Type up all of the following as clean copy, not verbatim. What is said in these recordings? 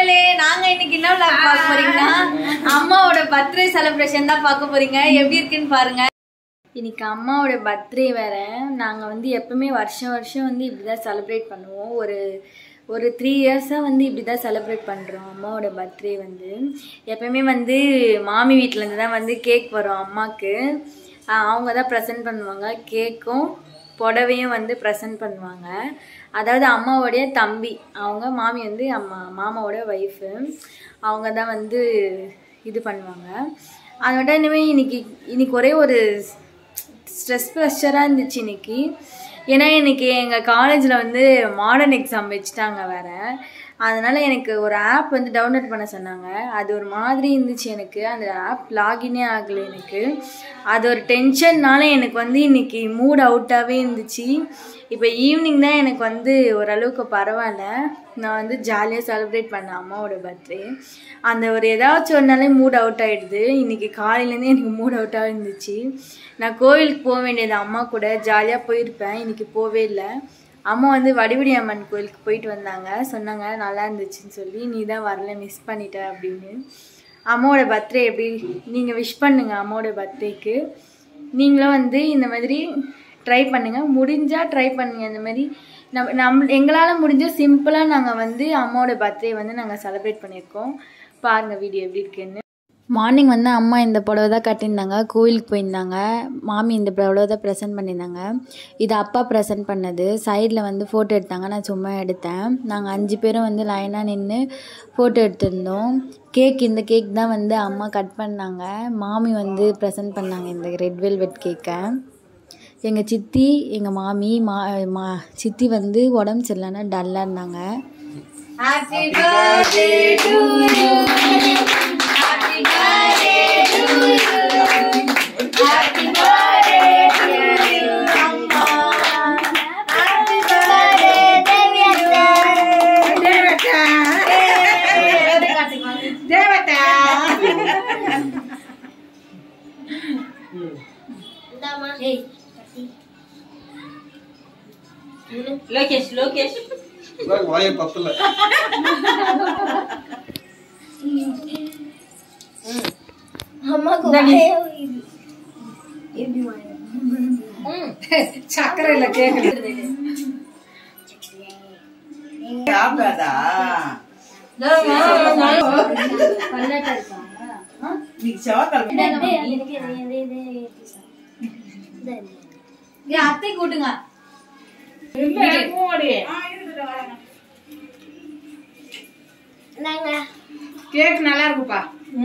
மக்களே, நாங்க இன்னைக்கு என்ன vlog பார்க்க போறீங்கன்னா அம்மாவோட பர்த்டே செலிப்ரேஷன் தான் பார்க்க போறீங்க. எப்படி இருக்குன்னு பாருங்க. இன்னைக்கு அம்மாவோட பர்த்டே வேற. நாங்க வந்து எப்பவுமே வருஷம் வருஷம் வந்து இப்படிதான் செலிப்ரேட் பண்ணுவோம். ஒரு 3 இயர்ஸாக வந்து இப்படி தான் செலிப்ரேட் பண்ணுறோம். அம்மாவோட பர்த்டே வந்து எப்போயுமே வந்து மாமி வீட்டிலேருந்து தான் வந்து கேக் வரும் அம்மாவுக்கு. அவங்க தான் ப்ரெசென்ட் பண்ணுவாங்க. கேக்கும் புடவையும் வந்து ப்ரெசென்ட் பண்ணுவாங்க. அதாவது அம்மாவோடைய தம்பி, அவங்க மாமி வந்து மாமாவோட ஒய்ஃபு, அவங்க தான் வந்து இது பண்ணுவாங்க. அதோட இனிமேல் இன்னைக்கு ஒரே ஒரு ஸ்ட்ரெஸ் ப்ரெஷராக இருந்துச்சு இன்னைக்கு. ஏன்னா இன்னைக்கு எங்கள் காலேஜில் வந்து மாடர்ன் எக்ஸாம் வச்சுட்டாங்க வேறு. அதனால் எனக்கு ஒரு ஆப் வந்து டவுன்லோட் பண்ண சொன்னாங்க. அது ஒரு மாதிரி இருந்துச்சு. எனக்கு அந்த ஆப் லாகினே ஆகலை. எனக்கு அது ஒரு டென்ஷன்னால எனக்கு வந்து இன்றைக்கி மூட் அவுட்டாகவே இருந்துச்சு. இப்போ ஈவினிங் தான் எனக்கு வந்து ஓரளவுக்கு பரவாயில்ல. நான் வந்து ஜாலியாக செலிப்ரேட் பண்ணேன் அம்மாவோட பர்த்டே. அந்த ஒரு ஏதாச்சும் ஒரு நாளே மூட் அவுட் ஆகிடுது. இன்றைக்கி காலையிலேருந்தே எனக்கு மூட் அவுட்டாக இருந்துச்சு. நான் கோவிலுக்கு போக வேண்டியது அம்மா கூட ஜாலியாக போயிருப்பேன். இன்றைக்கி போவே இல்லை. அம்மா வந்து வடிவடி அம்மன் கோயிலுக்கு போயிட்டு வந்தாங்க. சொன்னாங்க நல்லா இருந்துச்சுன்னு சொல்லி. நீ தான் வரல, மிஸ் பண்ணிட்ட அப்படின்னு. அம்மாவோட பர்த்டே எப்படி நீங்கள் விஷ் பண்ணுங்கள். அம்மாவோட பர்த்டேக்கு நீங்களும் வந்து இந்த மாதிரி ட்ரை பண்ணுங்கள். முடிஞ்சால் ட்ரை பண்ணுங்கள். இந்த மாதிரி எங்களால் முடிஞ்ச சிம்பிளாக நாங்கள் வந்து அம்மாவோட பர்த்டே வந்து நாங்கள் செலிப்ரேட் பண்ணியிருக்கோம். பாருங்கள் வீடியோ எப்படி இருக்குன்னு. மார்னிங் வந்து அம்மா இந்த புடவை தான் கட்டியிருந்தாங்க. கோயிலுக்கு போயிருந்தாங்க. மாமி இந்த புடவை தான் ப்ரெசென்ட் பண்ணியிருந்தாங்க. இது அப்பா ப்ரெசென்ட் பண்ணது. சைடில் வந்து ஃபோட்டோ எடுத்தாங்க. நான் சும்மா எடுத்தேன். நாங்கள் 5 பேரும் வந்து லைனாக நின்று ஃபோட்டோ எடுத்திருந்தோம். இந்த கேக் தான் வந்து அம்மா கட் பண்ணாங்க. மாமி வந்து ப்ரெசென்ட் பண்ணாங்க இந்த ரெட் வெல்வெட் கேக்கை. எங்கள் சித்தி, எங்கள் மாமி, சித்தி வந்து உடம்பு சரியில்லைன்னா டல்லாக இருந்தாங்க. Happy birthday to you. Happy birthday to you. Happy birthday to you, Amma. Happy birthday, Devata. Devata. Dama. Hey. Lokesh. வாயை பத்தல. சக்கரை இல்ல கேக்கு. சாப்பிடாதா? அத்தை கூட்டுங்க. கேக் நல்லா இருக்குப்பா.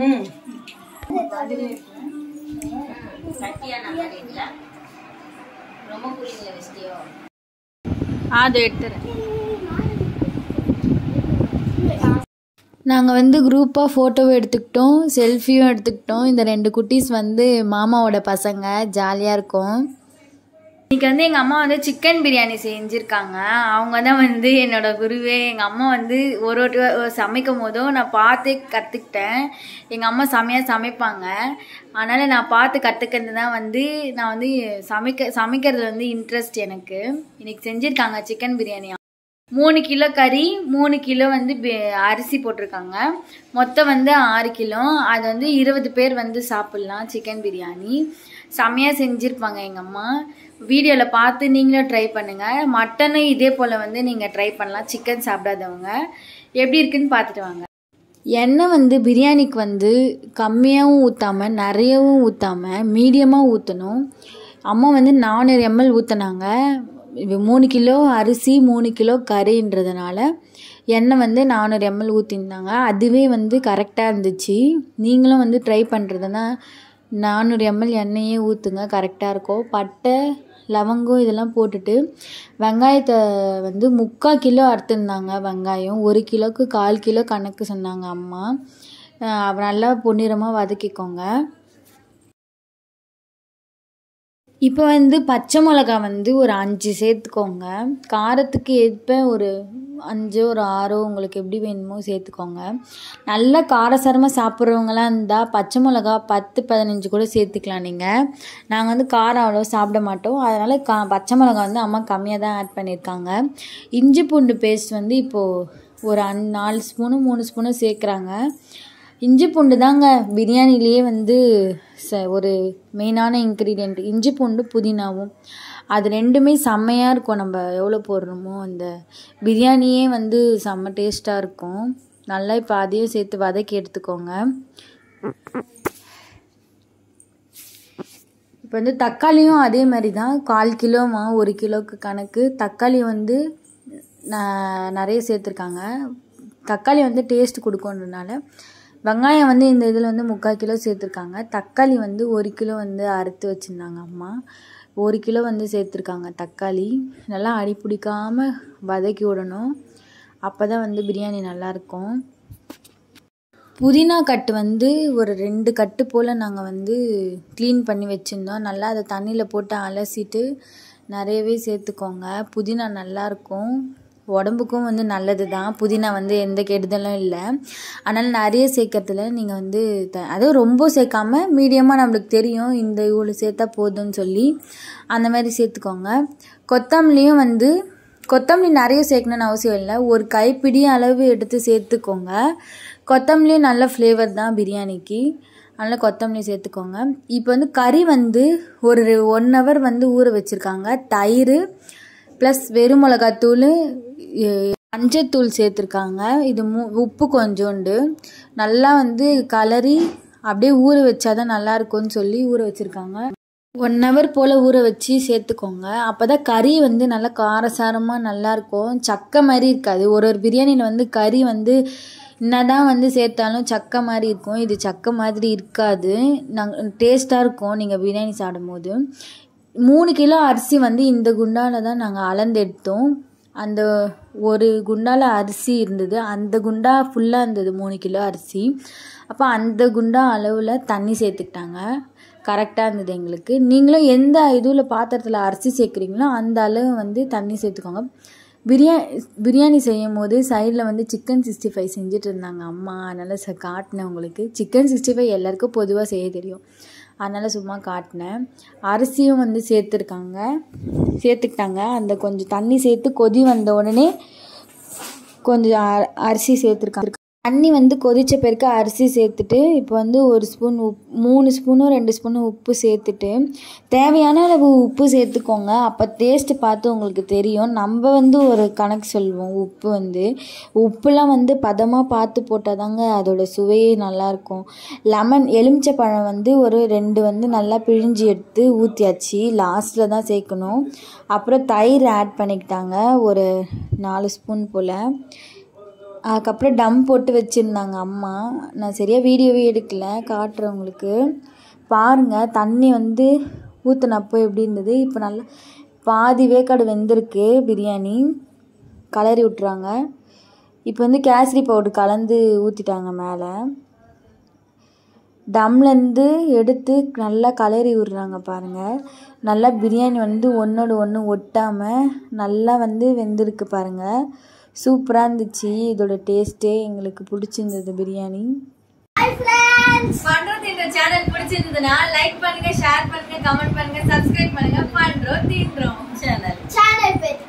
அது எடுத்துறேன். நாங்கள் வந்து குரூப்பாக ஃபோட்டோவும் எடுத்துக்கிட்டோம், செல்ஃபியும் எடுத்துக்கிட்டோம். இந்த 2 குட்டீஸ் வந்து மாமாவோட பசங்க. ஜாலியாக இருக்கும். இன்றைக்கி வந்து எங்கள் அம்மா வந்து சிக்கன் பிரியாணி செஞ்சுருக்காங்க. அவங்க தான் வந்து என்னோட குருவே. எங்கள் அம்மா வந்து ஒரு சமைக்கும் போதும் நான் பார்த்து கற்றுக்கிட்டேன். எங்கள் அம்மா செமையாக சமைப்பாங்க. அதனால் நான் பார்த்து கற்றுக்கிறது தான் வந்து நான் வந்து சமைக்கிறது வந்து இன்ட்ரெஸ்ட் எனக்கு. இன்றைக்கி செஞ்சுருக்காங்க சிக்கன் பிரியாணி. 3 கிலோ கறி, 3 கிலோ வந்து அரிசி போட்டிருக்காங்க. மொத்தம் வந்து 6 கிலோ. அது வந்து 20 பேர் வந்து சாப்பிட்லாம் சிக்கன் பிரியாணி. செம்மையாக செஞ்சுருப்பாங்க எங்கள் அம்மா. வீடியோவில் பார்த்து நீங்களும் ட்ரை பண்ணுங்கள். மட்டனும் இதே போல் வந்து நீங்கள் ட்ரை பண்ணலாம். சிக்கன் சாப்பிடாதவங்க எப்படி இருக்குன்னு பார்த்துட்டு வாங்க. எண்ணெய் வந்து பிரியாணிக்கு வந்து கம்மியாகவும் ஊற்றாமல் நிறையவும் ஊற்றாமல் மீடியமாக ஊற்றணும். அம்மா வந்து 400 ml ஊற்றினாங்க. 3 கிலோ அரிசி 3 கிலோ கறின்றதுனால எண்ணெய் வந்து 400 ml ஊற்றிருந்தாங்க. அதுவே வந்து கரெக்டாக இருந்துச்சு. நீங்களும் வந்து ட்ரை பண்ணுறதுன்னா 400 ml எண்ணெயே ஊற்றுங்க, கரெக்டாக இருக்கும். பட்டை, லவங்கம் இதெல்லாம் போட்டுட்டு வெங்காயத்தை வந்து 3/4 கிலோ அறுத்துருந்தாங்க. வெங்காயம் 1 கிலோவுக்கு 1/4 கிலோ கணக்கு சொன்னாங்க அம்மா. நல்லா பொன்னிறமாக வதக்கிக்கோங்க. இப்போ வந்து பச்சை மிளகா வந்து ஒரு 5 சேர்த்துக்கோங்க. காரத்துக்கு ஏற்ப ஒரு 5 ஒரு 6 உங்களுக்கு எப்படி வேணுமோ சேர்த்துக்கோங்க. நல்லா காரசாரமாக சாப்பிட்றவங்களாம் இருந்தால் பச்சை மிளகா 10-15 கூட சேர்த்துக்கலாம் நீங்கள். நாங்கள் வந்து காரம் அவ்வளோ சாப்பிட மாட்டோம். அதனால் பச்சை மிளகா வந்து அம்மா கம்மியாக தான் ஆட் பண்ணியிருக்காங்க. இஞ்சி பூண்டு பேஸ்ட் வந்து இப்போது ஒரு 4 ஸ்பூனு 3 ஸ்பூனு சேர்க்குறாங்க. இஞ்சி பூண்டு தாங்க பிரியாணிலேயே வந்து ஒரு மெயினான இன்க்ரீடியண்ட். இஞ்சி பூண்டு புதினாவும் அது ரெண்டுமே செம்மையாக இருக்கும். நம்ம எவ்வளோ போடுறோமோ அந்த பிரியாணியே வந்து செம்ம டேஸ்ட்டாக இருக்கும். நல்லா இப்போ அதையும் சேர்த்து வதக்கி எடுத்துக்கோங்க. இப்போ வந்து தக்காளியும் அதே மாதிரி தான் 1/4 கிலோமா 1 கிலோவுக்கு கணக்கு தக்காளி வந்து நிறைய சேர்த்துருக்காங்க. தக்காளி வந்து டேஸ்ட் கொடுக்கணுன்றனால வெங்காயம் வந்து இந்த இதில் வந்து 3/4 கிலோ சேர்த்துருக்காங்க. தக்காளி வந்து 1 கிலோ வந்து அறுத்து வச்சுருந்தாங்க அம்மா. 1 கிலோ வந்து சேர்த்துருக்காங்க தக்காளி. நல்லா அடி பிடிக்காமல் வதக்கி விடணும். அப்போ தான் வந்து பிரியாணி நல்லாயிருக்கும். புதினா கட்டு வந்து ஒரு 2 கட்டு போல் நாங்கள் வந்து க்ளீன் பண்ணி வச்சுருந்தோம். நல்லா அதை தண்ணியில் போட்டு அலசிட்டு நிறையவே சேர்த்துக்கோங்க. புதினா நல்லாயிருக்கும், உடம்புக்கும் வந்து நல்லது தான். புதினா வந்து எந்த கெடுதலும் இல்லை. அதனால் நிறைய சேர்க்கறதுல நீங்கள் வந்து அதுவும் ரொம்ப சேர்க்காம மீடியமாக நம்மளுக்கு தெரியும் இந்த இவ்வளோ சேர்த்தா போதும்னு சொல்லி அந்த மாதிரி சேர்த்துக்கோங்க. கொத்தமல்லியும் வந்து கொத்தமல்லி நிறைய சேர்க்கணுன்னு அவசியம் இல்லை. ஒரு கைப்பிடி அளவு எடுத்து சேர்த்துக்கோங்க. கொத்தமல்லியும் நல்ல ஃப்ளேவர் தான் பிரியாணிக்கு, அதனால் கொத்தமல்லி சேர்த்துக்கோங்க. இப்போ வந்து கறி வந்து ஒரு 1 ஹவர் வந்து ஊற வச்சுருக்காங்க. தயிர் ப்ளஸ் வெறும் மிளகாத்தூள் மஞ்சத்தூள் சேர்த்துருக்காங்க. இது உப்பு கொஞ்சோண்டு நல்லா வந்து கலரி அப்படியே ஊற வச்சாதான் நல்லாயிருக்கும்னு சொல்லி ஊற வச்சுருக்காங்க. 1 ஹவர் போல் ஊற வச்சு சேர்த்துக்கோங்க. அப்போ தான் கறி வந்து நல்லா காரசாரமாக நல்லாயிருக்கும், சக்கை மாதிரி இருக்காது. ஒரு பிரியாணியில் வந்து கறி வந்து என்னதான் வந்து சேர்த்தாலும் சக்கை மாதிரி இருக்கும். இது சக்கை மாதிரி இருக்காது, டேஸ்ட்டாக இருக்கும் நீங்கள் பிரியாணி சாப்பிடும் போது. 3 கிலோ அரிசி வந்து இந்த குண்டாவில் தான் நாங்கள் அளந்து எடுத்தோம். அந்த ஒரு குண்டாவில் அரிசி இருந்தது, அந்த குண்டா ஃபுல்லாக இருந்தது 3 கிலோ அரிசி. அப்போ அந்த குண்டா அளவில் தண்ணி சேர்த்துக்கிட்டாங்க. கரெக்டாக இருந்தது எங்களுக்கு. நீங்களும் எந்த இதில் பாத்திரத்தில் அரிசி சேர்க்குறீங்களோ அந்த அளவு வந்து தண்ணி சேர்த்துக்கோங்க. பிரியாணி செய்யும் போது சைடில் வந்து சிக்கன் 65 செஞ்சுட்டு இருந்தாங்க அம்மா, அதனால் காட்டினேன் உங்களுக்கு. சிக்கன் 65 எல்லாருக்கும் பொதுவாக செய்ய தெரியும், அதனால் சும்மா காட்டினேன். அரிசியும் வந்து சேர்த்துக்கிட்டாங்க. அந்த கொஞ்சம் தண்ணி சேர்த்து கொதி வந்த உடனே கொஞ்சம் அரிசி சேர்த்துருக்காங்க. தண்ணி வந்து கொதித்த பிறகு அரிசி சேர்த்துட்டு இப்போ வந்து 1 ஸ்பூன் 3 ஸ்பூனோ 2 ஸ்பூனோ உப்பு சேர்த்துட்டு தேவையான அளவு உப்பு சேர்த்துக்கோங்க. அப்போ டேஸ்ட்டு பார்த்து உங்களுக்கு தெரியும். நம்ம வந்து ஒரு கணக்கு சொல்லுவோம். உப்புலாம் வந்து பதமாக பார்த்து போட்டால் தாங்க அதோட சுவையே நல்லாயிருக்கும். எலுமிச்சை பழம் வந்து ஒரு 2 வந்து நல்லா பிழிஞ்சி எடுத்து ஊற்றியாச்சு, லாஸ்ட்டில் தான் சேர்க்கணும். அப்புறம் தயிர் ஆட் பண்ணிக்கிட்டாங்க ஒரு 4 ஸ்பூன் போல். அதுக்கப்புறம் டம் போட்டு வச்சுருந்தாங்க அம்மா. நான் சரியாக வீடியோவே எடுக்கலை, காட்டுறவங்களுக்கு பாருங்கள். தண்ணி வந்து ஊற்றினப்போ எப்படி இருந்தது. இப்போ நல்லா பாதி வேக்காடு வெந்திருக்கு பிரியாணி. கலரி விட்டுறாங்க. இப்போ வந்து கேசரி பவுடர் கலந்து ஊற்றிட்டாங்க மேலே. டம்லேருந்து எடுத்து நல்லா கலரி விடுறாங்க பாருங்கள். நல்லா பிரியாணி வந்து ஒன்றோடு ஒன்று ஒட்டாமல் நல்லா வந்து வெந்திருக்கு பாருங்கள். சூப்பராக இருந்துச்சு. இதோட டேஸ்ட்டே எங்களுக்கு பிடிச்சிருந்தது பிரியாணி. பண்ரோ தின்றோ சேனல் பிடிச்சிருந்ததுன்னா லைக் பண்ணுங்க, ஷேர் பண்ணுங்க, கமெண்ட் பண்ணுங்க, சப்ஸ்கிரைப் பண்ணுங்க. பண்ரோ தின்றோ சேனல்